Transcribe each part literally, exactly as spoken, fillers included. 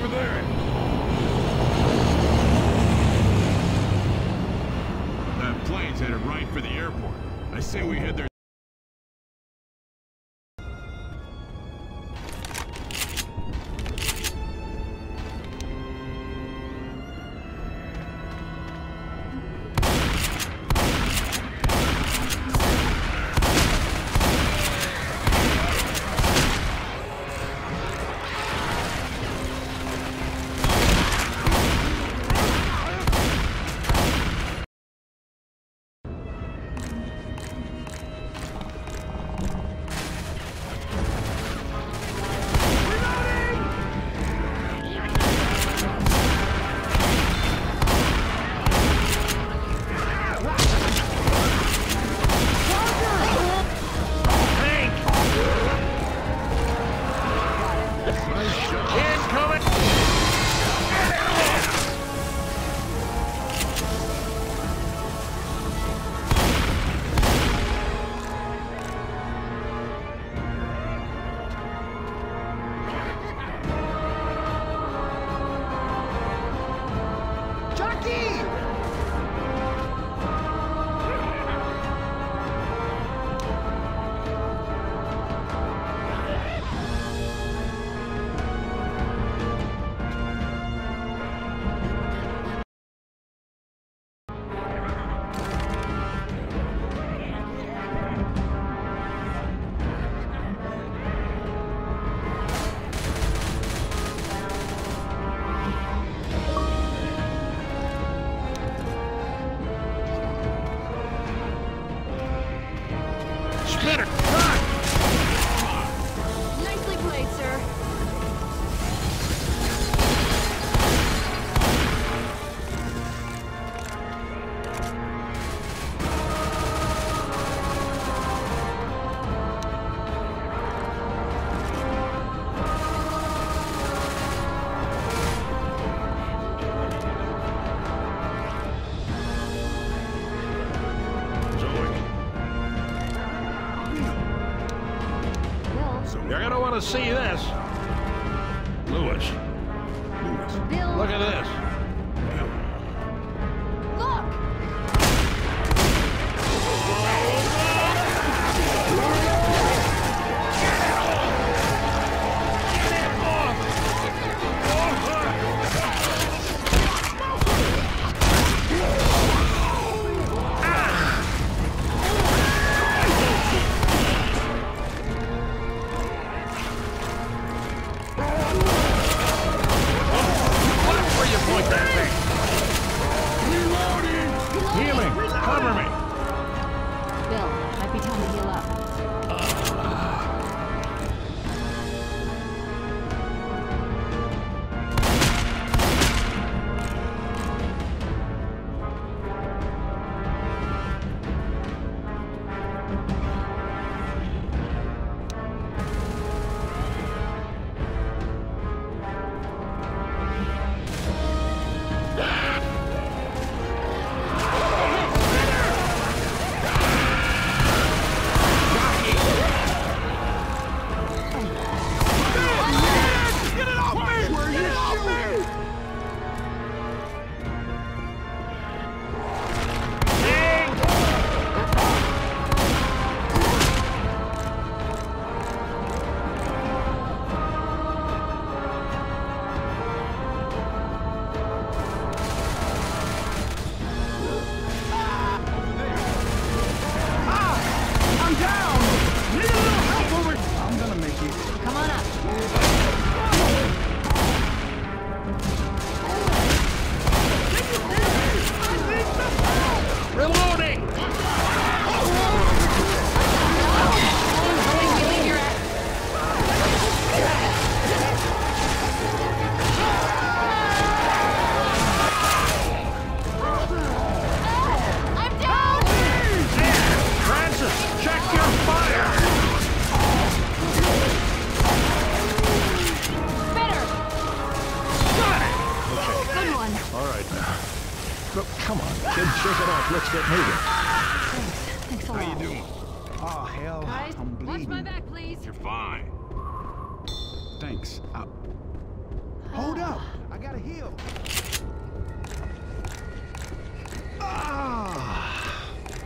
over there. That plane's headed right for the airport. I say we head there. You're gonna want to see this. Lewis. Lewis. Bill. Look at this. Look! Look, come on, kid, shake it off. Let's get moving. Thanks. Thanks a lot. How you doing? Oh, hell, Guys, I'm watch bleeding. my back, please. You're fine. Thanks. Uh, Hold up! I gotta heal. Ah!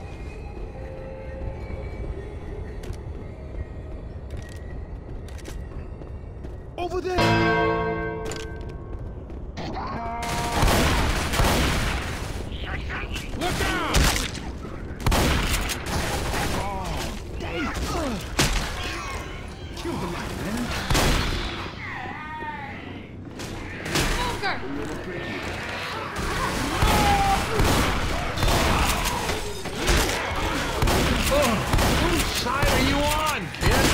Over there! Look out! Oh, damn! Kill the light, man. Smoker! Oh, which side are you on, kid?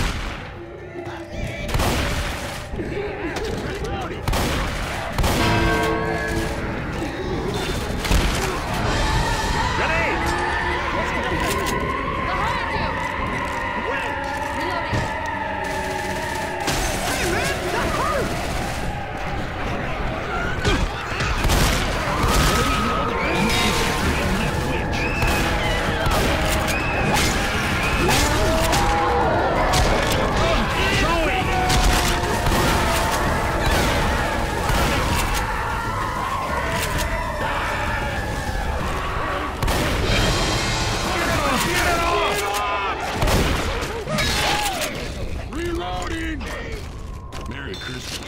Merry Christmas.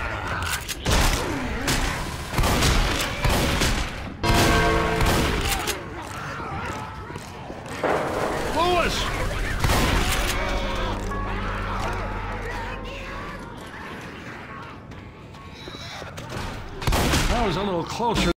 Lewis! That was a little closer.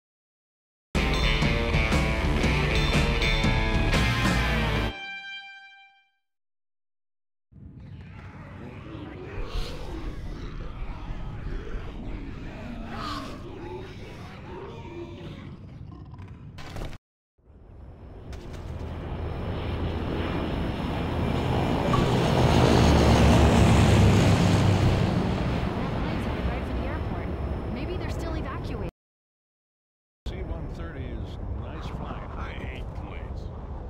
C one thirty is nice flying. I hate planes.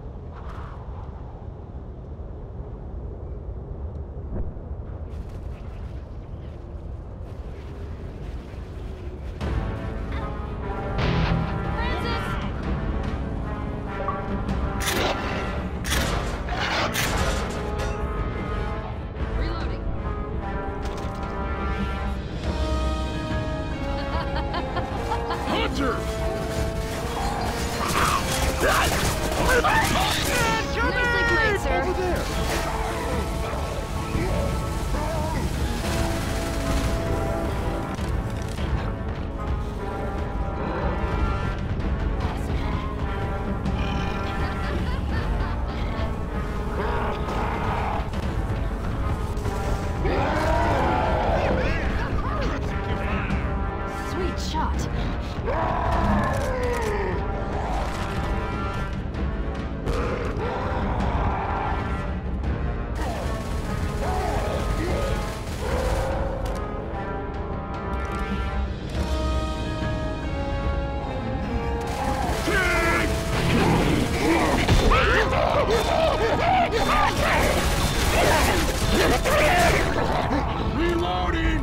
Hunter! Nicely played, sir. Over there! Sweet shot. Reloading!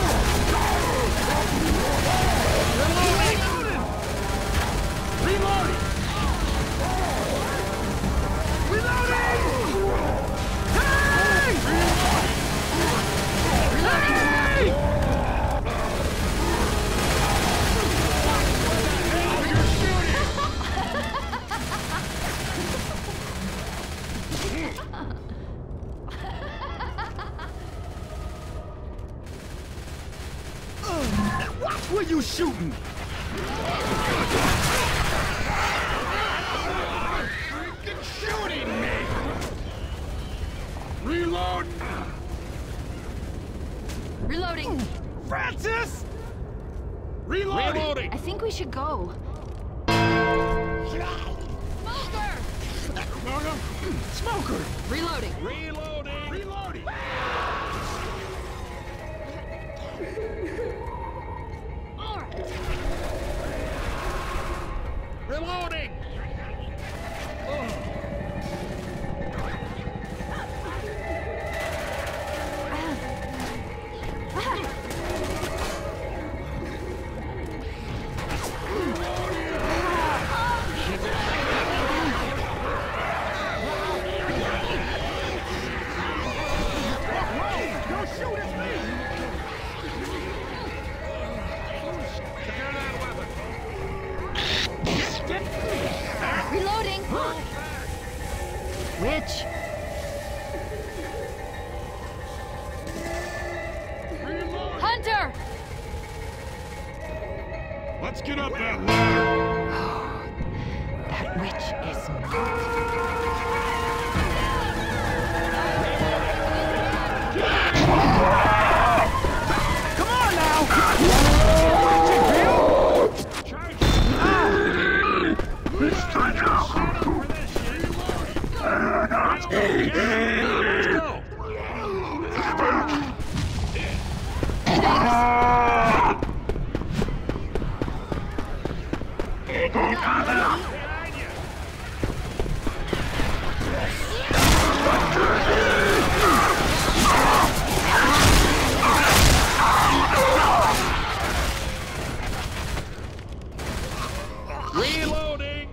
Reloading! Reloading! Watch where you shooting! Freaking shooting me! Reload! Reloading. Francis! Reloading! Reloading! I think we should go. Smoker! Smoker! Reloading. Reloading! Reloading! All right. Reloading! Splinter! Let's get up that ladder. That witch is not. Come on now! Charge! Ah! Stretch out! Let's go! Let's go! Behind you! Reloading!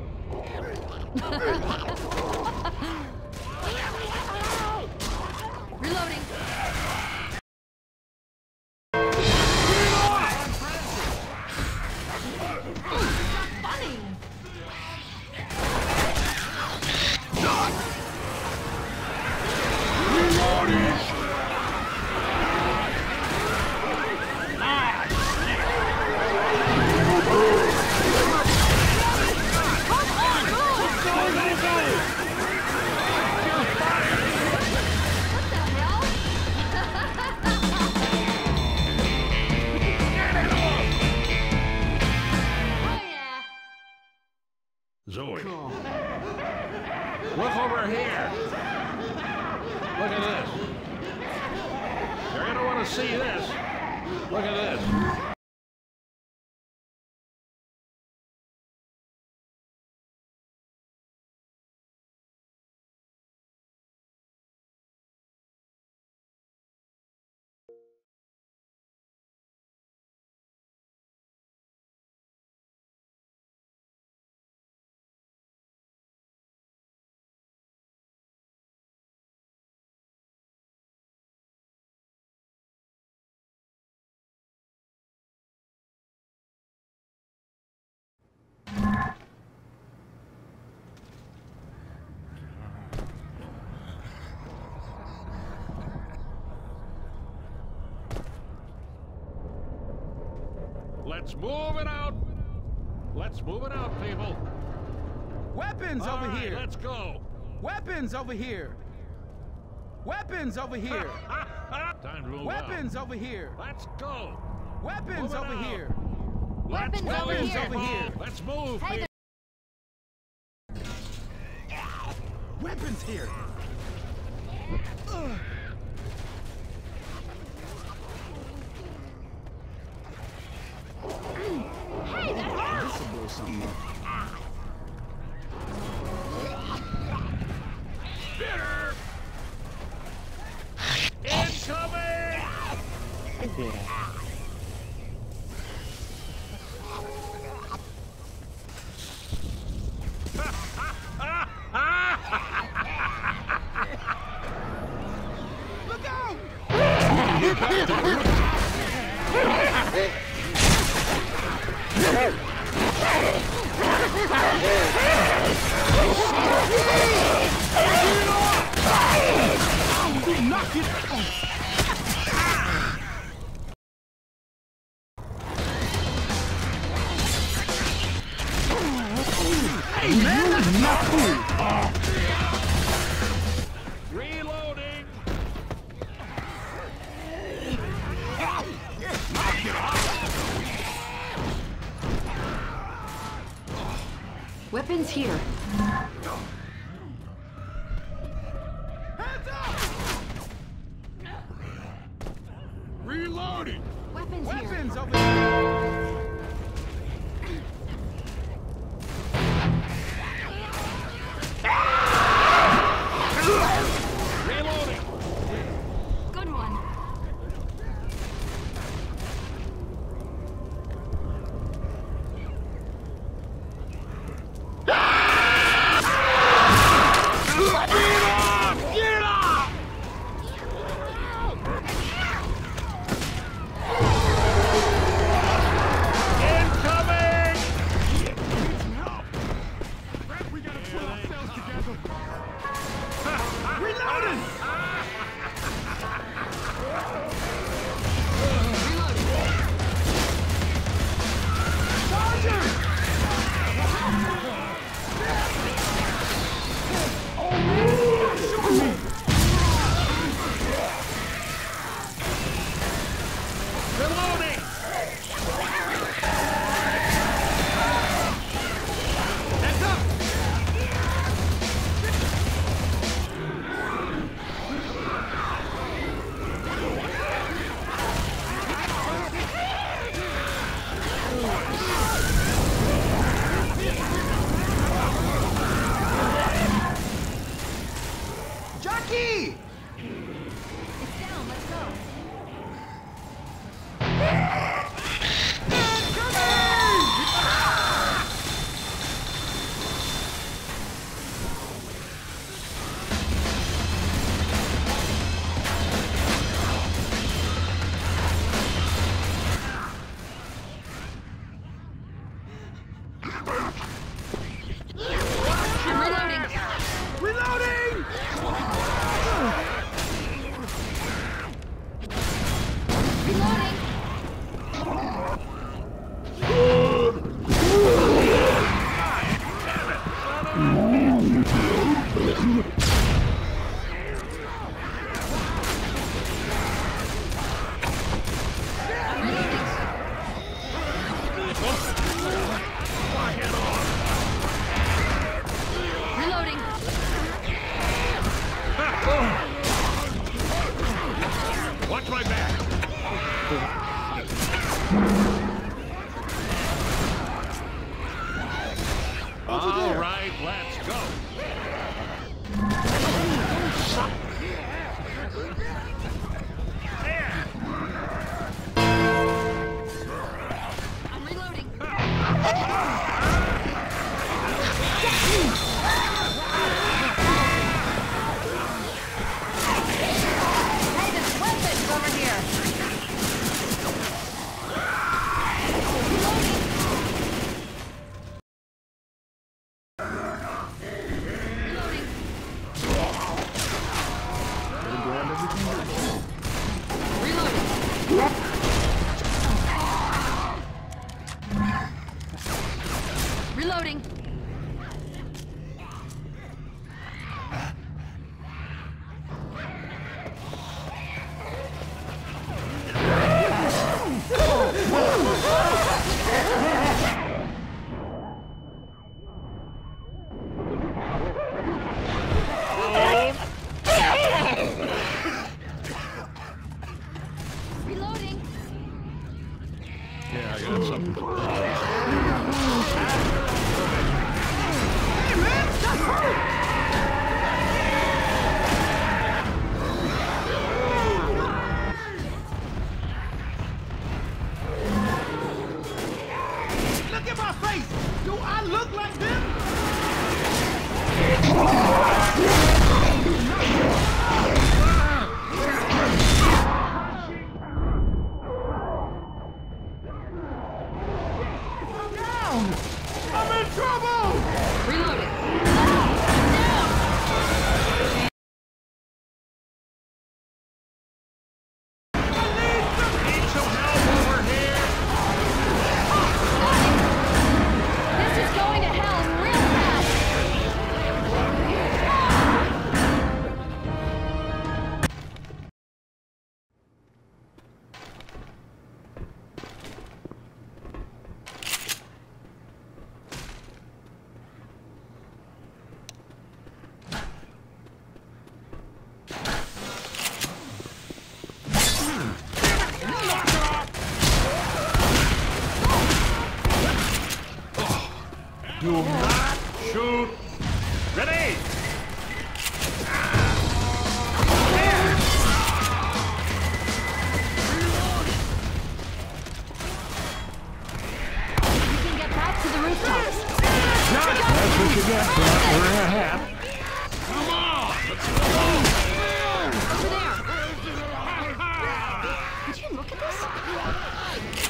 Reloading. Funny. What the hell? Oh yeah. Zoe. Look over here. Look at this. You're gonna want to see this. Look at this. Let's move it out. Let's move it out, people. Weapons All over right, here! let's go. Weapons over here! Weapons over here! Time to move Weapons over here! out. Let's go. Weapons Move it over out. here! Weapons Let's over move, here. over here. Let's move, Hey, people. Weapons here! Ugh. Hey, that hurts. This will blow something up. Bitter. Incoming. Look out! Knock it! Hey man, that's not cool! Reloading. Weapons here. Hands up! Reloading. Weapons here. Weapons over here! Reloading. Good one. Get off! Reloading! Heads up! Jockey! It's down. Let's go. I'm reloading. Reloading! Reloading. Reloading. Watch my back! All right, let's go. I'm reloading. Hey, there's weapons over here. Reloading. Reloading. Reloading. Reloading. Yeah, I got something. Hey, man! That's hurt! Look at my face! Do I look like them? Down! I'm in trouble! Reloading. Down. Need some help over here? This is going to hell real fast. Do not shoot. Ready? You can get back to the rooftops. That's what you get for not wearing a hat. Over there. Did you look at this?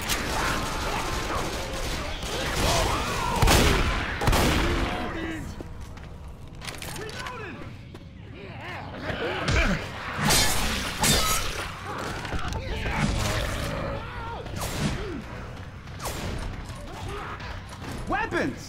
Weapons!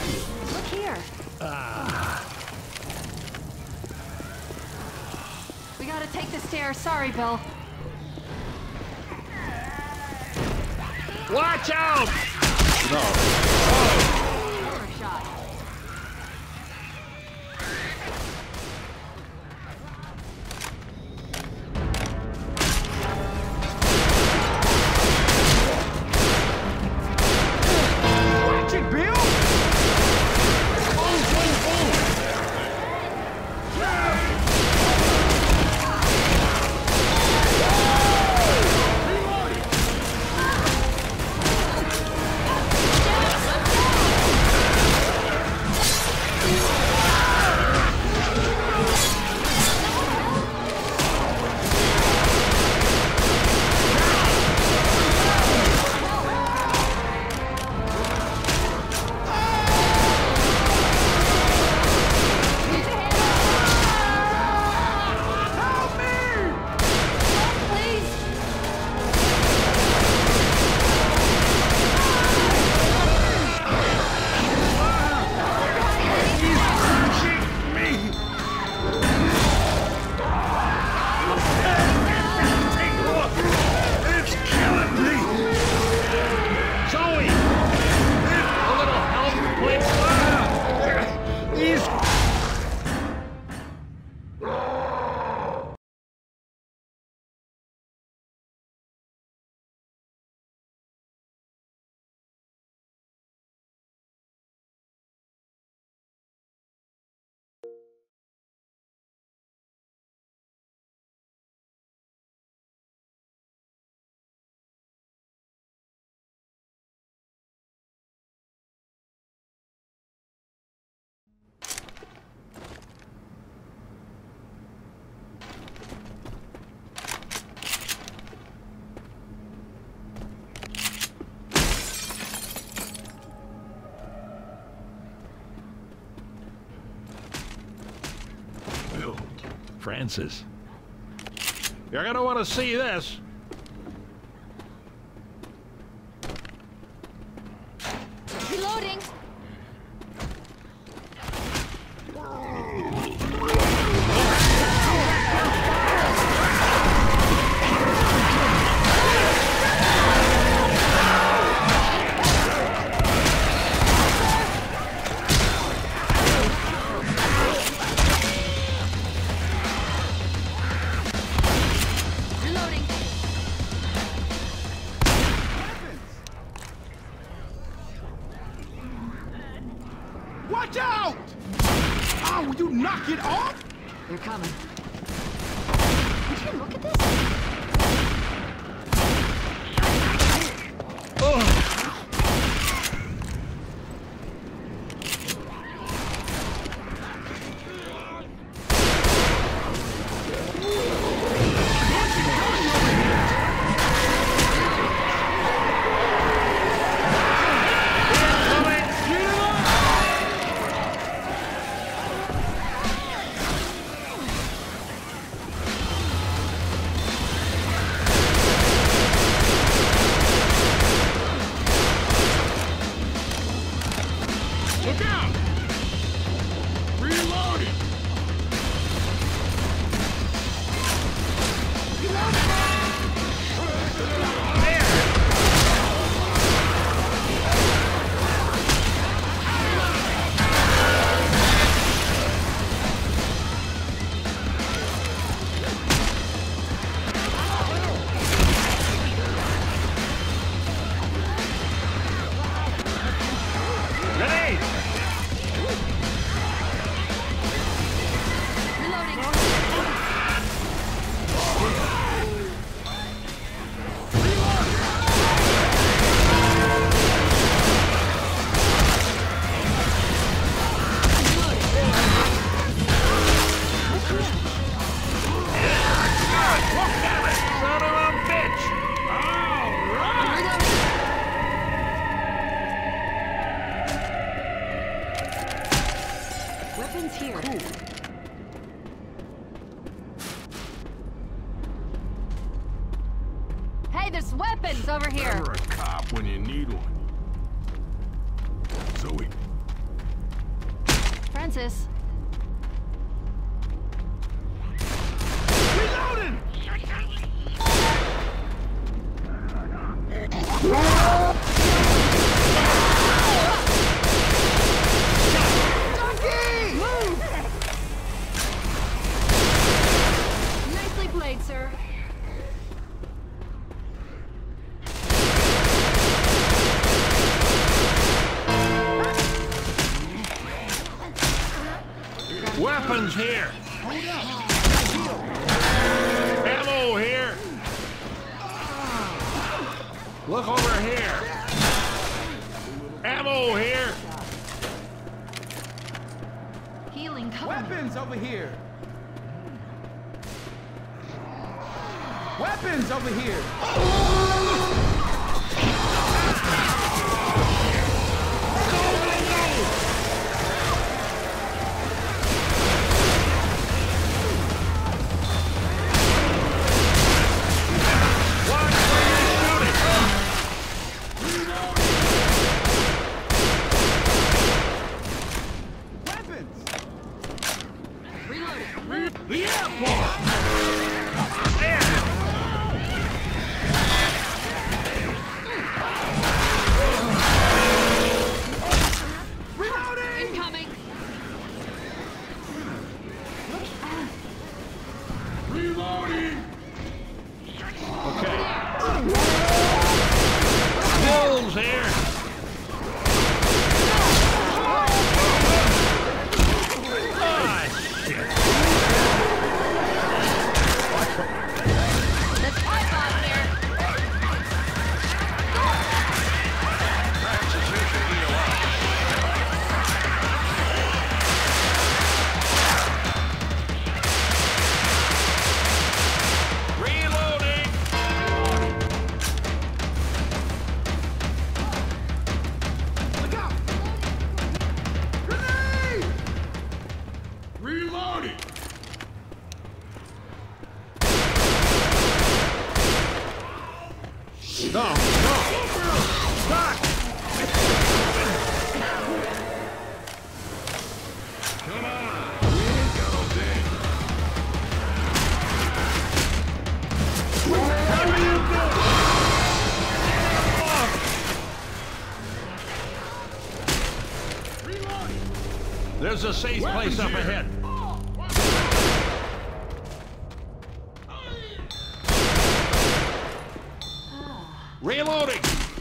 Look here. We gotta take the stairs. Sorry, Bill. Watch out! Shoulder shot. Watch it, Bill! Francis. You're gonna want to see this. Reloading. Watch out! Oh, will you knock it off? They're coming. Would you look at this? Look out! Reloading! Grenade! Son of a bitch! All right! Weapons here. Hey, there's weapons over here. Never a cop when you need one. Zoe, Francis. Reloading! Donkey! Move! Nicely played, sir. Weapons here. Ammo here. Look over here. Ammo here. Healing cover. Weapons over here! Weapons over here! Watch where you're shooting. Weapons! Reloading. The airport. There. Reloading! Incoming. Reloading! Okay. Bills here. Ah, shit. Let's pipe out there. Francis, you should be alive. Reloading. Look out! Grenade! Reloading! No, no. Stop. Come on! We ain't got all day. What are you doing? Reloading! There's a safe place up here. ahead. Reloading.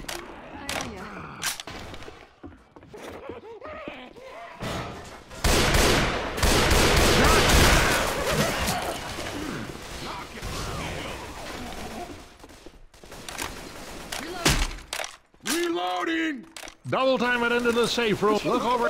Reloading! Double time it into the safe room. Look over.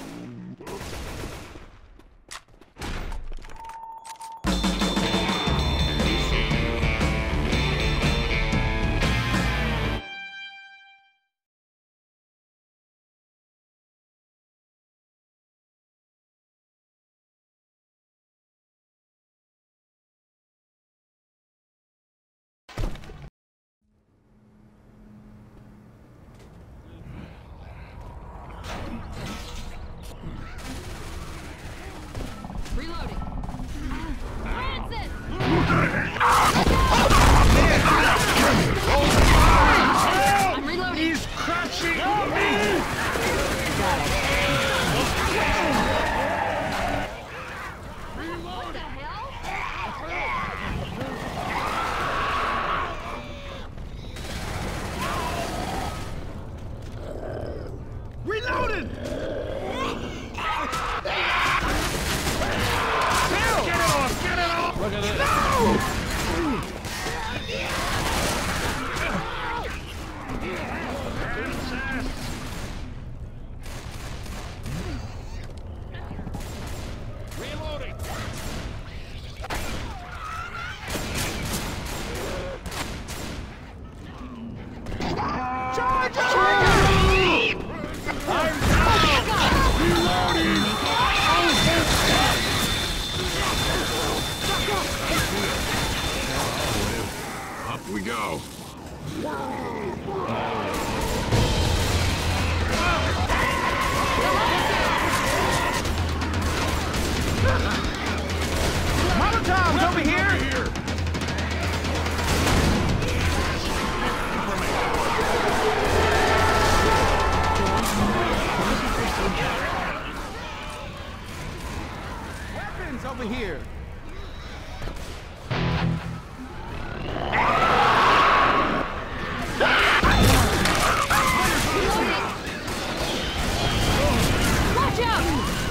Reloading. Francis! I'm reloading. He's crushing me. What the hell? Reloading! Get it off! Get it off! Look at this. Reloading. Charge! I'm down. Reloading! Up we go. over here. Watch out!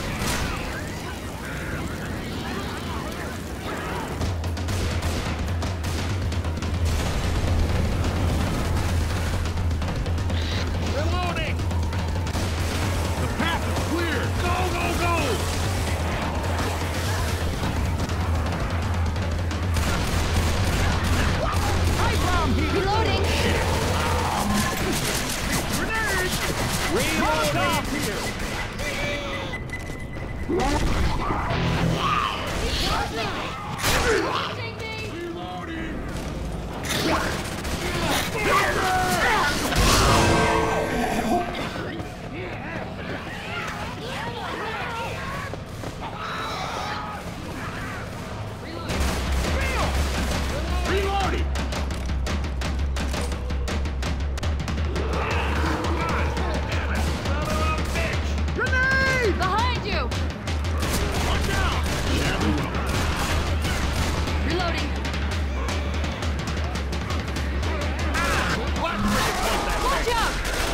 Reloading! The path is clear! Go, go, go! High ground here. Reloading! Grenade! Reloading! here. Watching me! Reloading! Reloading! Grenade! Behind you! Watch out! There we go. Reloading! Watch out!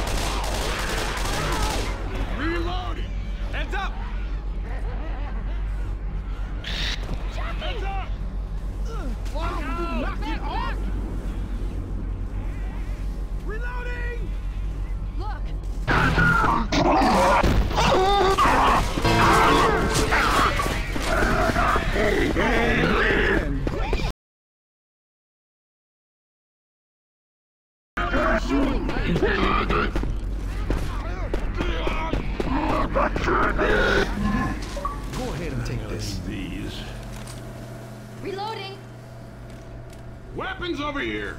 Reloading! Heads up! Heads up! Knock it off! Reloading! Look! Shooting! Go ahead and take this. These. Reloading! Weapons over here!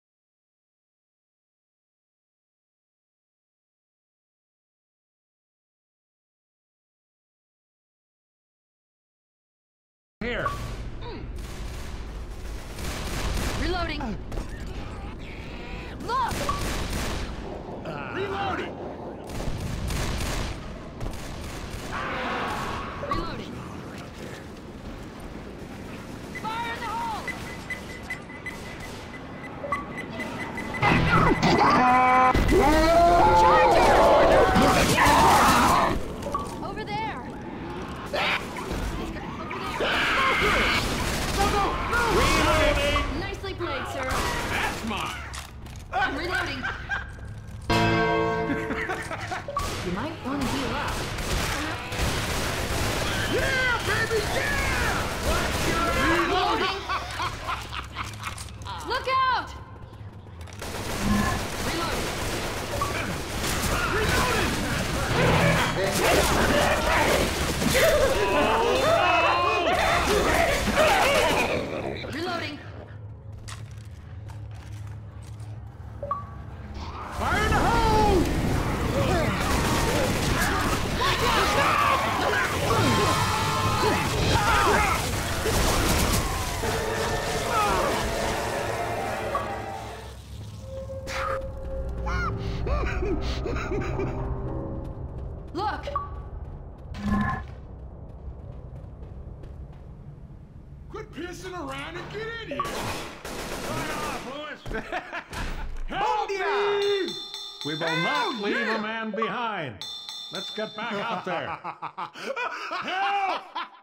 Here. Reloading! Look! Reloading! Reloading! Fire in the hole! Over there! Reloading! Nicely played, sir. That's mine! I'm reloading. You might want to heal up. Yeah, baby, yeah! Reloading! Look out! Reloading. Reloading. Fire in the hole! Look! Quit pissing around and get in here! Right off, Lewis! Help ya! me! We will Hell not leave yeah! a man behind. Let's get back out there. Help!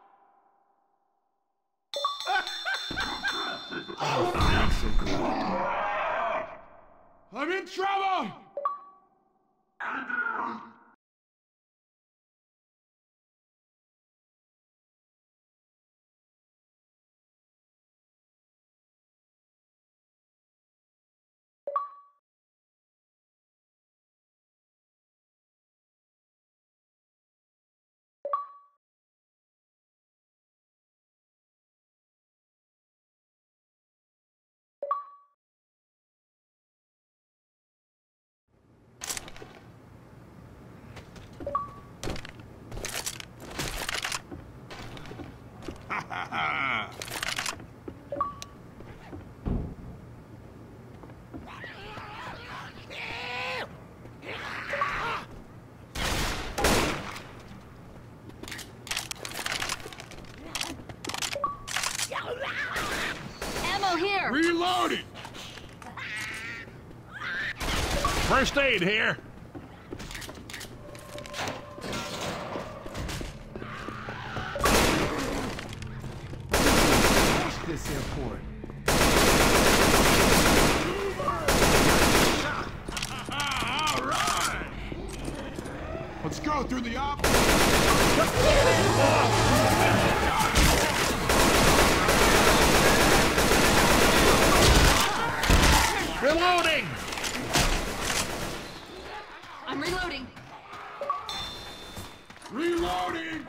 I'm in trouble! Reloading! First aid here. This airport. All right! Let's go through the op. Reloading! I'm reloading. Reloading!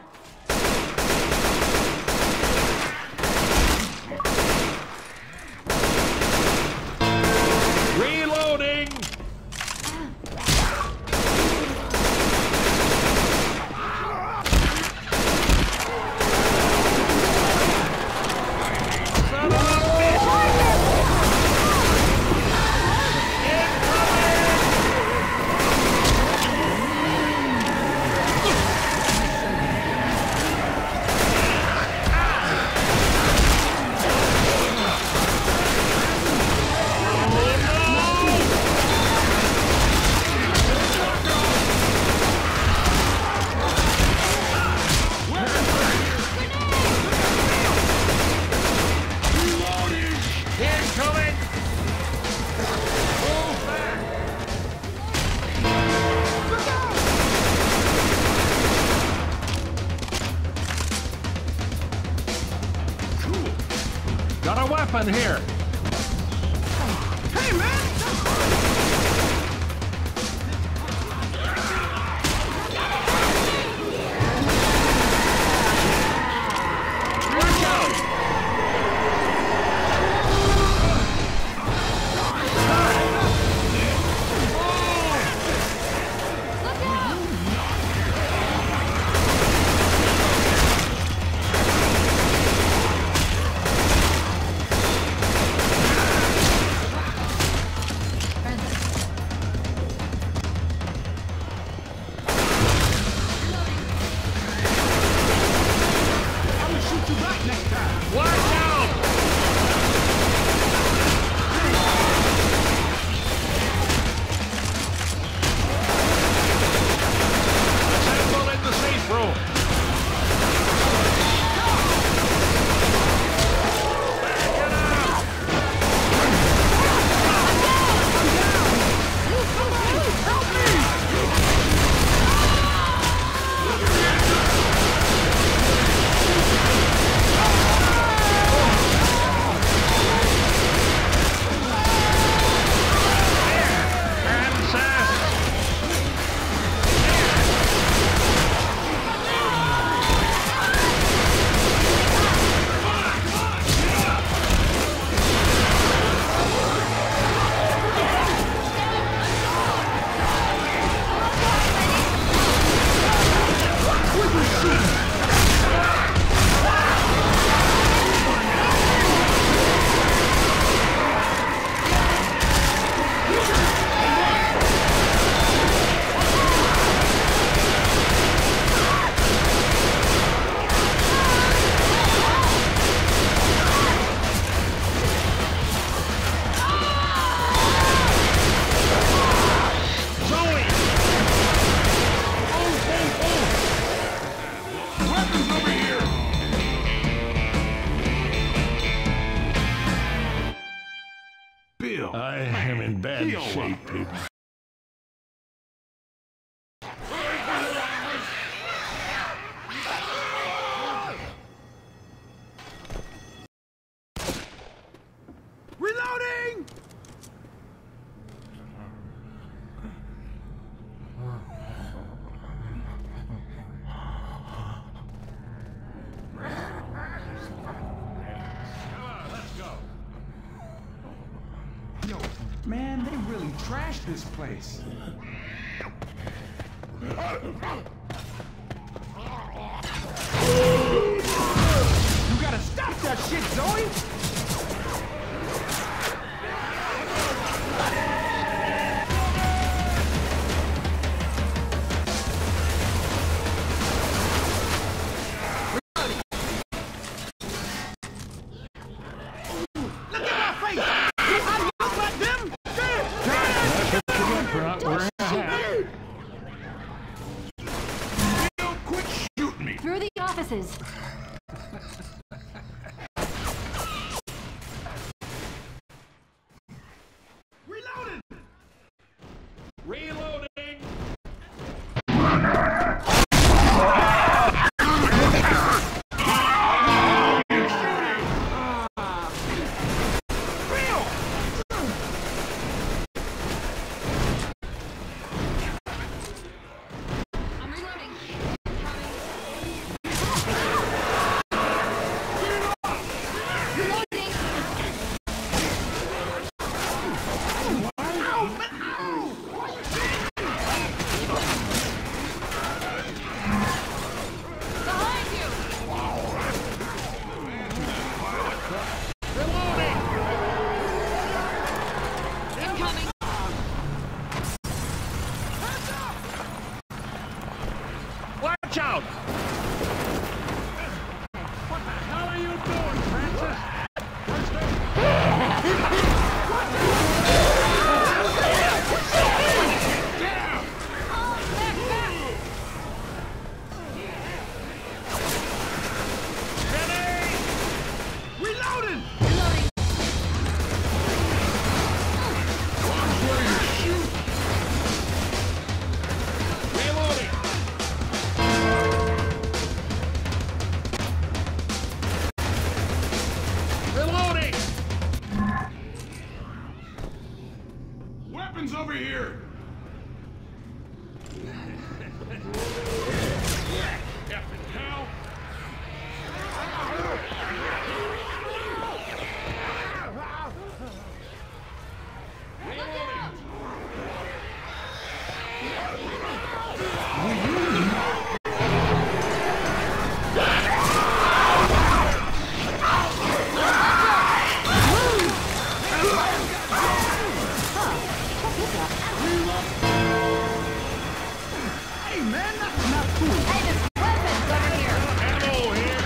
Reloading! Son of a bitch! Incoming! Move back! Cool! Got a weapon here! Hey, man! Watch out! I will shoot you back next time. Watch out! Assemble in the safe room. Back it up! Kansas! Zoe! Weapons over here! Bill! I am in bad Heal shape, up. people. Reloading! Yo, man, they really trashed this place. You gotta stop that shit, Zoe! Look at my face! crevices. Reloading! Reloading! I'm reloading. Reloading. Behind you. Reloading! Incoming. Watch out! What the hell are you doing, Francis? Reloading! Reloading. Reloading! Reloading! Weapons over here! Captain Cal! Reloading! Hey, man, that's not cool. Hey, there's weapons over here. Ammo here!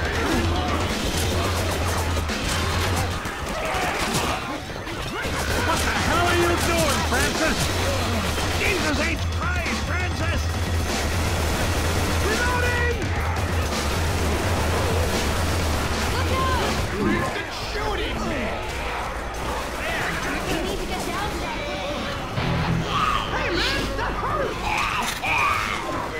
What the hell are you doing, Francis? Jesus H. Christ, Francis! Reloading! Look out. It's shooting me! We need to get down to that. Hey, man, that hurts!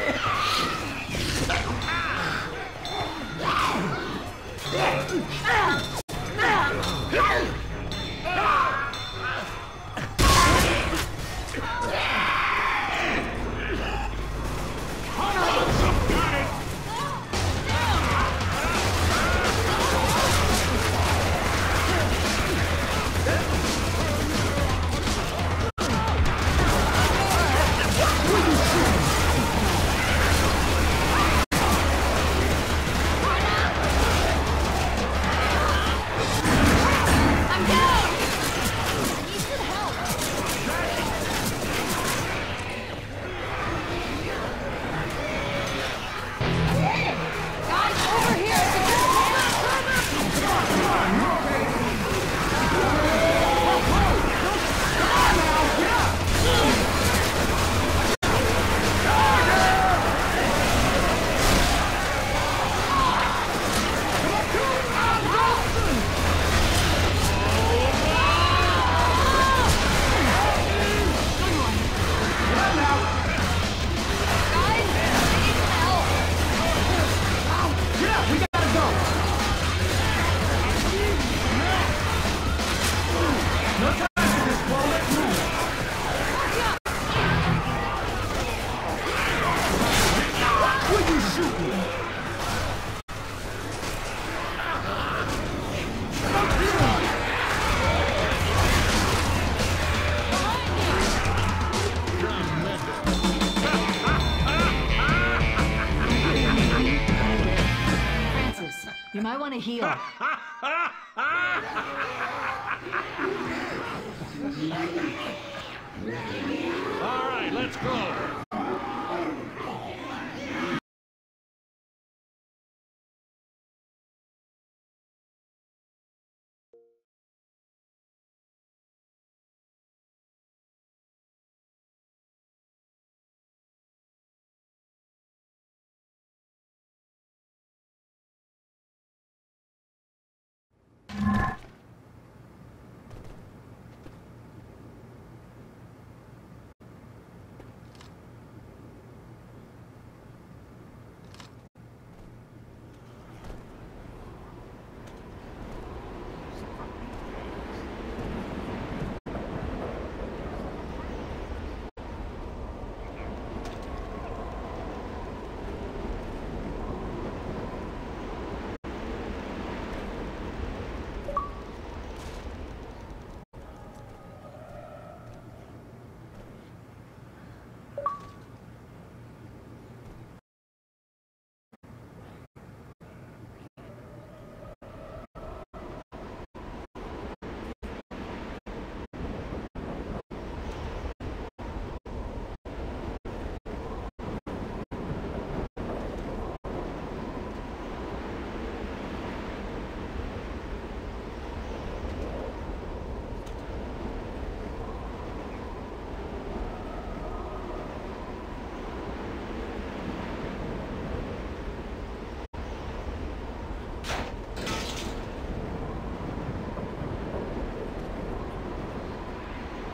I'm down. Need some help. Guys, over here. Guys, I need some help. Yeah, we gotta go! No time for this, bro. Let's move! Would you shoot me? Francis, you might want to heal. All right, let's go.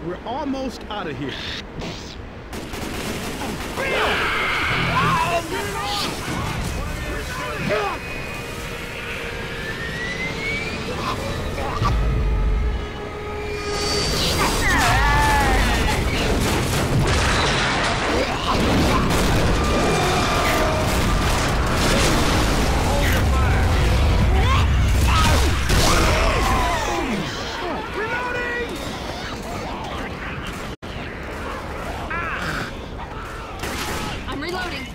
We're almost out of here. I'm reloading.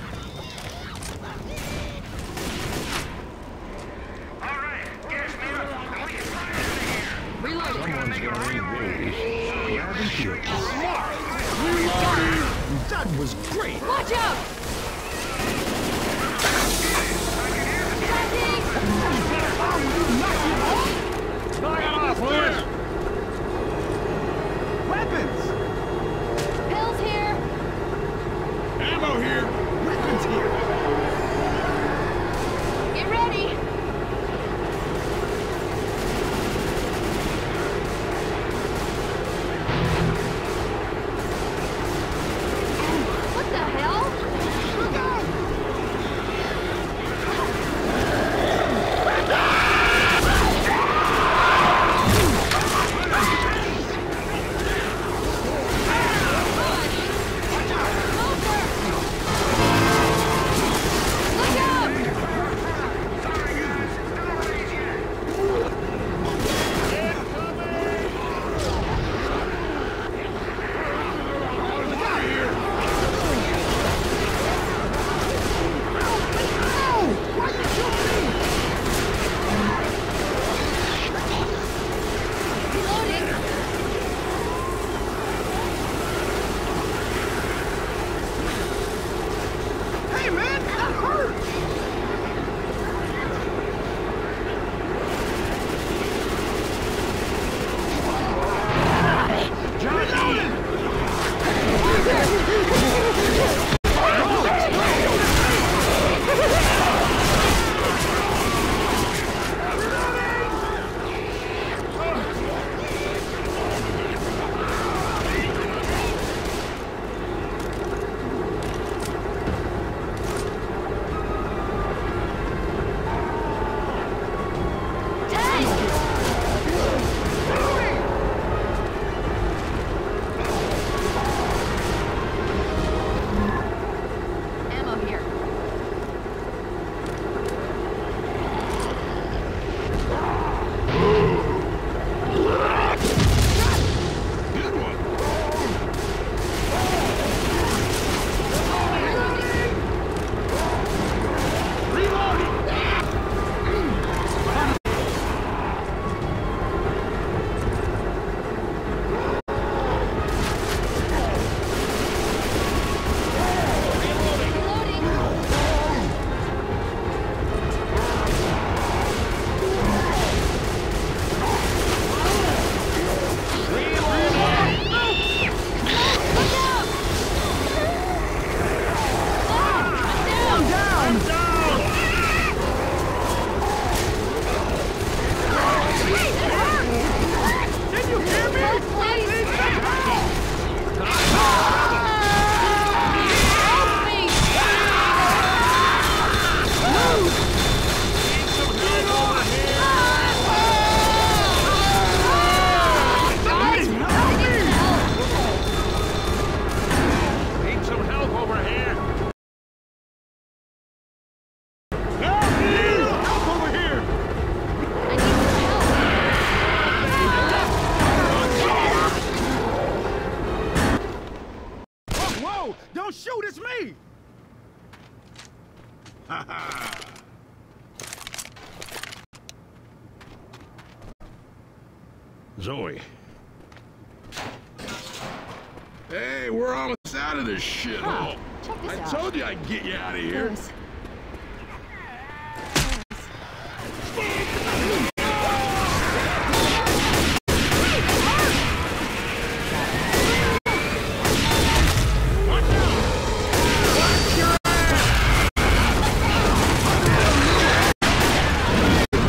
That was great. Watch out! Tracking! Knock it off, Lewis! Weapons! Pills here! Ammo here! Weapons here! Get ready! What the hell? Look out! Look out! Reloading! Hey, man! That hurt! Reloading! Ammo here. Good one! Reloading! Look out! Ah, I'm down! Did you hear me? Help, please! Help me! Guys, I need help! Need some help over here! Help me! Help over here! I need some help! Whoa, whoa! Don't shoot! It's me! Ha ha! Zoe. Hey, we're almost out of this shithole. Check this I out. told you I'd get you out of here. Lewis.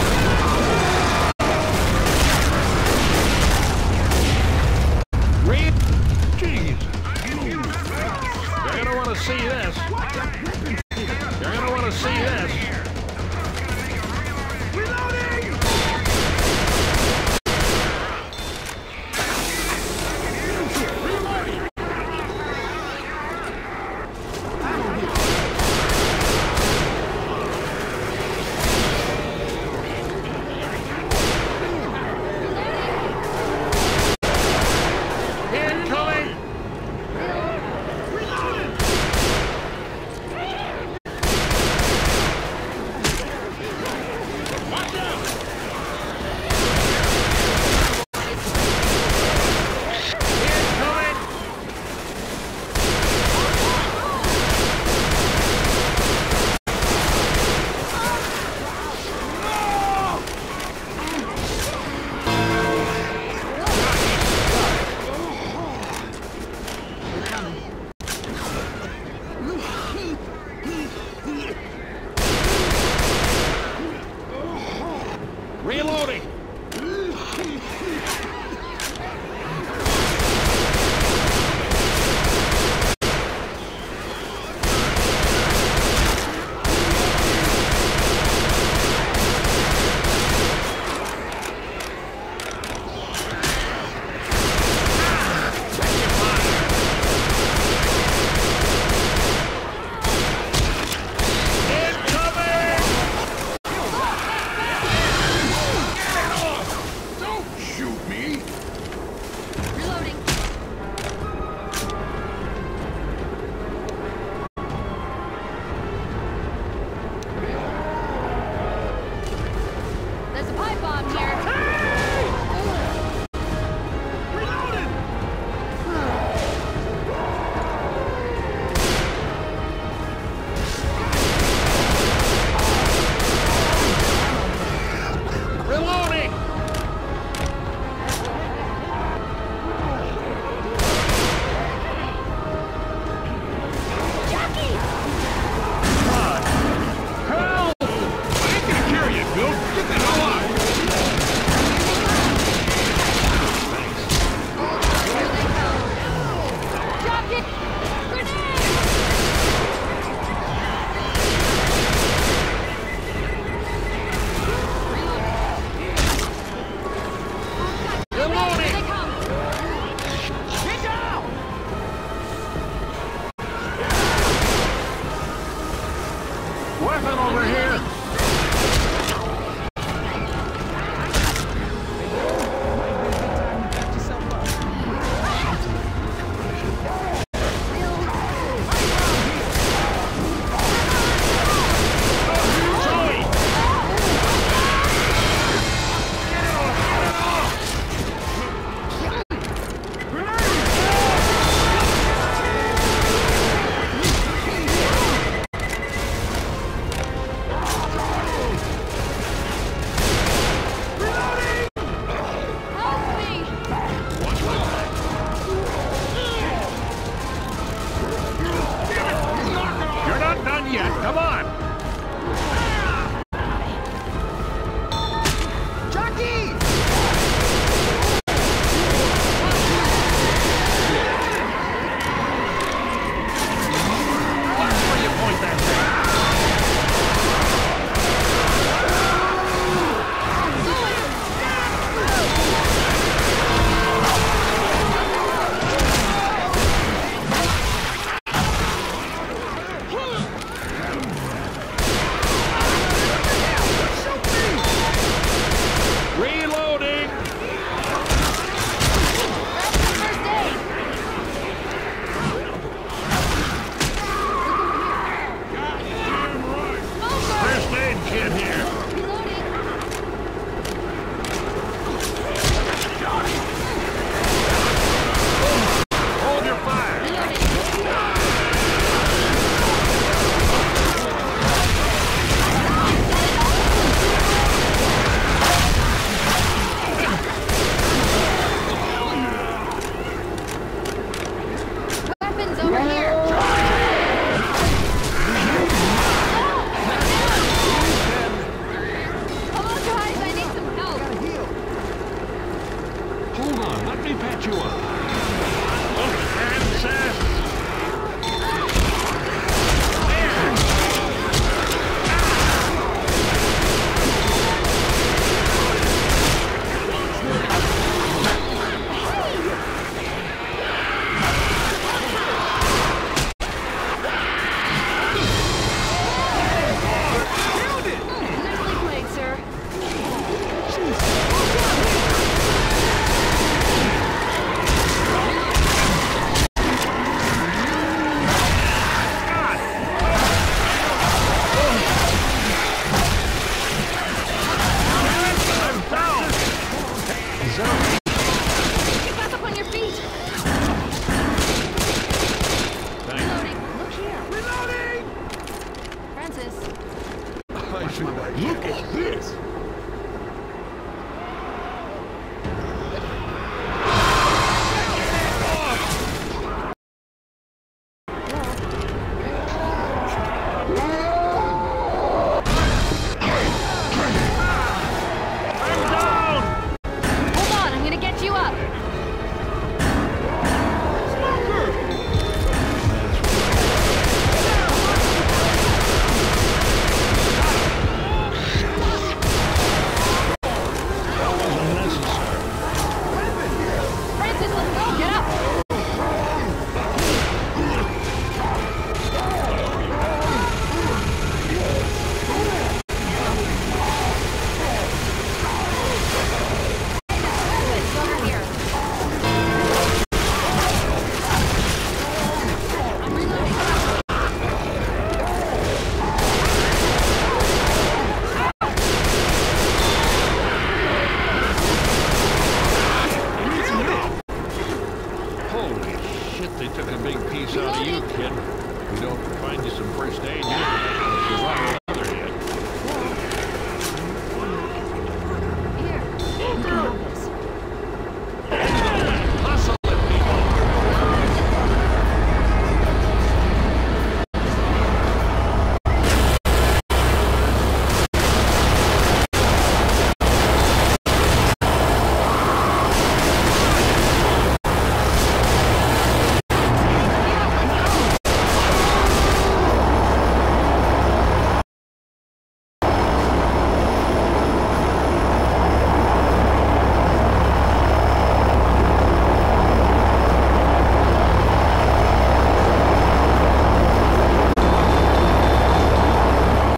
Red Reloading! Look at this!